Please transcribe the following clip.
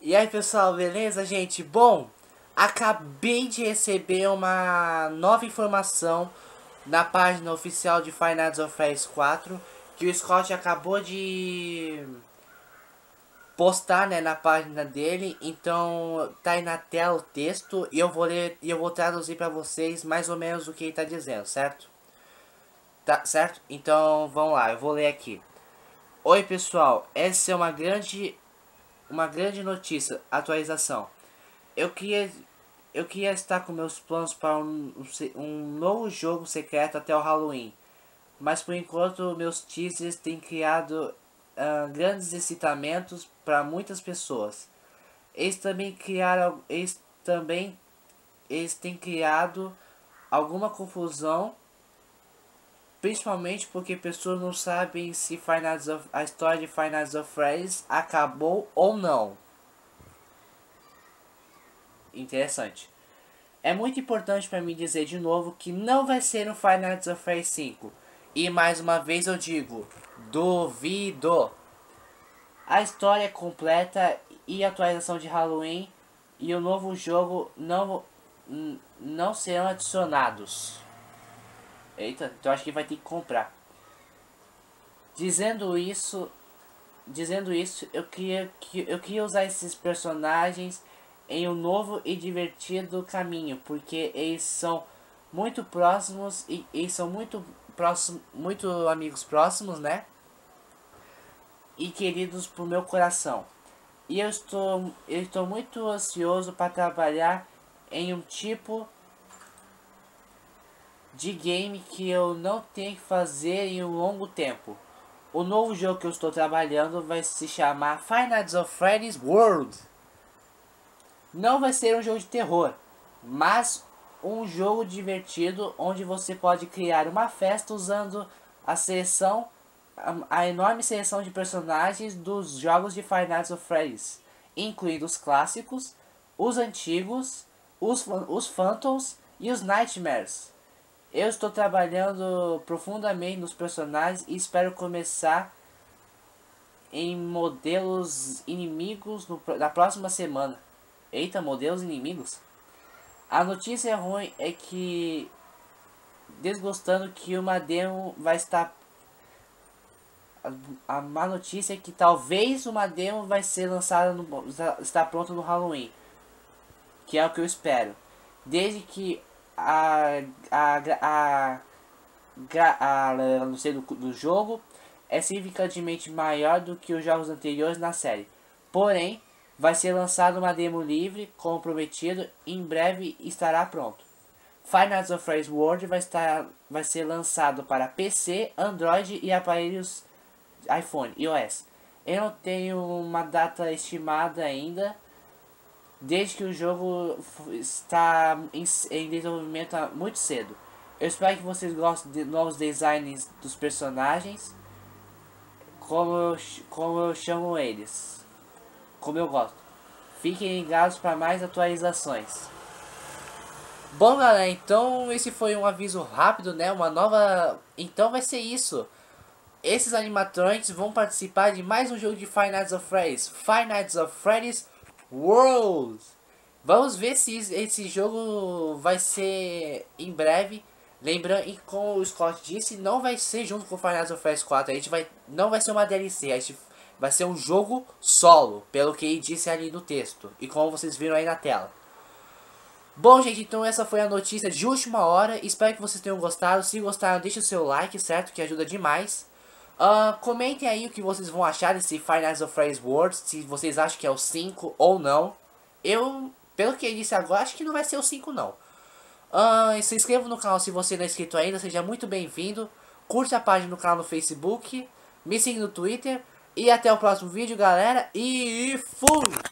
E aí pessoal, beleza gente? Bom, acabei de receber uma nova informação na página oficial de Five Nights at Freddy's 4 que o Scott acabou de postar, né, na página dele. Então tá aí na tela o texto e eu vou ler e eu vou traduzir pra vocês mais ou menos o que ele tá dizendo, certo? Tá certo? Então vamos lá, eu vou ler aqui. Oi pessoal, essa é uma grande notícia, atualização. Eu queria, eu queria estar com meus planos para um novo jogo secreto até o Halloween. Mas por enquanto meus teasers têm criado grandes excitamentos para muitas pessoas. Eles têm criado alguma confusão, principalmente porque pessoas não sabem se a história de Five Nights at Freddy's acabou ou não. Interessante. É muito importante para mim dizer de novo que não vai ser um Five Nights at Freddy's 5. E mais uma vez eu digo, duvido. A história é completa e a atualização de Halloween e o novo jogo não serão adicionados. Eita, então acho que vai ter que comprar. Dizendo isso, eu queria usar esses personagens em um novo e divertido caminho, porque eles são muito próximos e são muito amigos próximos, né? E queridos pro meu coração. E eu estou muito ansioso para trabalhar em um tipo de game que eu não tenho que fazer em um longo tempo. O novo jogo que eu estou trabalhando vai se chamar Five Nights at Freddy's World. Não vai ser um jogo de terror, mas um jogo divertido onde você pode criar uma festa usando a enorme seleção de personagens dos jogos de Five Nights at Freddy's, incluindo os clássicos, os antigos, os Phantoms e os Nightmares. Eu estou trabalhando profundamente nos personagens e espero começar em modelos inimigos na próxima semana. Eita, modelos inimigos? A notícia ruim é que, desgostando que uma demo vai estar... A má notícia é que talvez uma demo vai ser lançada está pronta no Halloween. Que é o que eu espero. Desde que não sei do jogo é significativamente maior do que os jogos anteriores na série. Porém, vai ser lançada uma demo livre, como prometido, e em breve estará pronto. Five Nights at Freddy's World vai ser lançado para PC, Android e aparelhos iPhone, iOS. Eu não tenho uma data estimada ainda, desde que o jogo está em desenvolvimento muito cedo. Eu espero que vocês gostem de novos designs dos personagens, como eu chamo eles, como eu gosto. Fiquem ligados para mais atualizações. Bom galera, então esse foi um aviso rápido, né? Uma nova... Então vai ser isso. Esses animatronics vão participar de mais um jogo de Five Nights at Freddy's. Five Nights at Freddy's World. Vamos ver se esse jogo vai ser em breve. Lembrando, e como o Scott disse, não vai ser junto com o Five Nights at Freddy's 4. Não vai ser uma DLC, vai ser um jogo solo, pelo que ele disse ali no texto. E como vocês viram aí na tela. Bom gente, então essa foi a notícia de última hora. Espero que vocês tenham gostado. Se gostaram, deixe o seu like, certo? Que ajuda demais. Comentem aí o que vocês vão achar desse Five Nights at Freddy's World. Se vocês acham que é o 5 ou não. Pelo que ele disse agora, acho que não vai ser o 5 não. Se inscreva no canal se você não é inscrito ainda, seja muito bem-vindo. Curte a página do canal no Facebook, me siga no Twitter. E até o próximo vídeo, galera. E fui!